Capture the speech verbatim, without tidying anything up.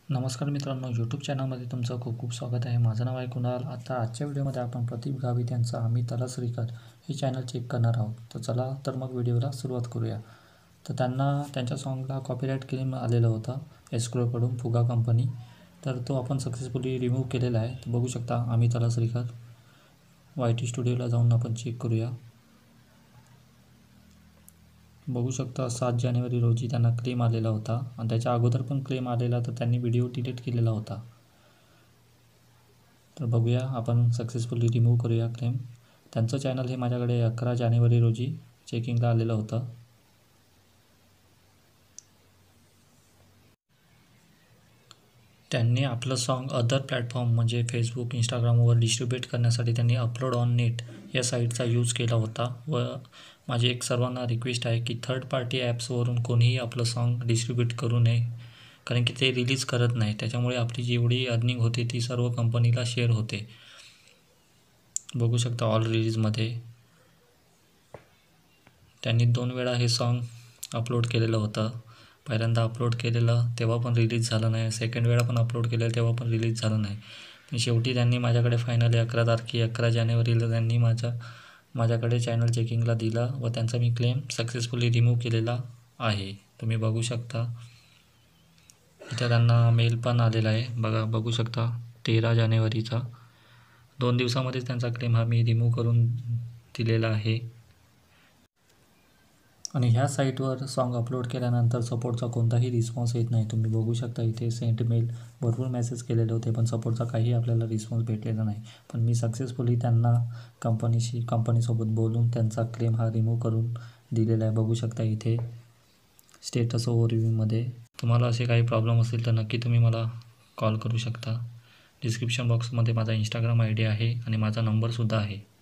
नमस्कार मित्रांनो, यूट्यूब चॅनलमध्ये तुमचं खूप खूप स्वागत आहे. माझं नाव आहे कुणाल. आता आजच्या व्हिडिओमध्ये आपण प्रदीप गावित यांचं आम्ही त्याला श्रीकर हे चॅनल चेक करणार आहोत. तर चला तर मग व्हिडिओला सुरुवात करूया. तर त्यांना त्यांच्या सॉन्गला कॉपीराईट क्लेम आलेलं होतं एस्क्रोकडून, फुगा कंपनी. तर तो आपण सक्सेसफुली रिमूव्ह केलेला आहे. तर बघू शकता आम्ही त्याला श्रीकर. वाय टी स्टुडिओला जाऊन आपण चेक करूया. बघू शकता सात जानेवारी रोजी त्यांना क्लेम आलेला होता आणि त्याच्या अगोदर पण क्लेम आलेला, तर त्यांनी व्हिडिओ डिलीट केलेला होता. तर बघूया, आपण सक्सेसफुली रिमूव्ह करूया क्लेम. त्यांचं चॅनल हे माझ्याकडे अकरा जानेवारी रोजी चेकिंगला आलेलं होतं. त्यांनी आपलं सॉन्ग अदर प्लॅटफॉर्म म्हणजे फेसबुक, इंस्टाग्रामवर डिस्ट्रीब्यूट करण्यासाठी त्यांनी अपलोड ऑन नेट या साईटचा यूज केला होता. व माझी एक सर्वांना रिक्वेस्ट आहे की थर्ड पार्टी ॲप्सवरून कोणीही आपलं सॉन्ग डिस्ट्रीब्यूट करू नये, कारण की ते रिलीज करत नाही. त्याच्यामुळे आपली जेवढी अर्निंग होते ती सर्व कंपनीला शेअर होते. बघू शकता ऑल रिलीजमध्ये त्यांनी दोन वेळा हे सॉन्ग अपलोड केलेलं होतं. पहिल्यांदा अपलोड केलेलं तेव्हा पण रिलीज झालं नाही, सेकंड वेळा पण अपलोड केलेलं तेव्हा पण रिलीज झालं नाही. पण शेवटी त्यांनी माझ्याकडे फायनली अकरा तारखे अकरा जानेवारीला त्यांनी माझ्या माझ्याकडे चॅनल चेकिंगला दिला व त्यांचा मी क्लेम सक्सेसफुली रिमूव्ह केलेला आहे. तुम्ही बघू शकता इथं त्यांना मेल पण आलेला आहे. बघा बघू शकता तेरा जानेवारीचा. दोन दिवसामध्येच त्यांचा क्लेम हा मी रिमूव्ह करून दिलेला आहे. आणि ह्या साईटवर सॉन्ग अपलोड केल्यानंतर सपोर्टचा कोणताही रिस्पॉन्स येत नाही. तुम्ही बघू शकता इथे सेंट मेल भरपूर मेसेज केलेले होते, पण सपोर्टचा काही आपल्याला रिस्पॉन्स भेटलेला नाही. पण मी सक्सेसफुली त्यांना कंपनीशी कंपनीसोबत बोलून त्यांचा क्लेम हा रिमूव्ह करून दिलेला आहे. बघू शकता इथे स्टेटस ओव्हरव्ह्यूमध्ये. तुम्हाला असे काही प्रॉब्लेम असेल तर नक्की तुम्ही मला कॉल करू शकता. डिस्क्रिप्शन बॉक्समध्ये माझा इंस्टाग्राम आय डी आहे आणि माझा नंबरसुद्धा आहे.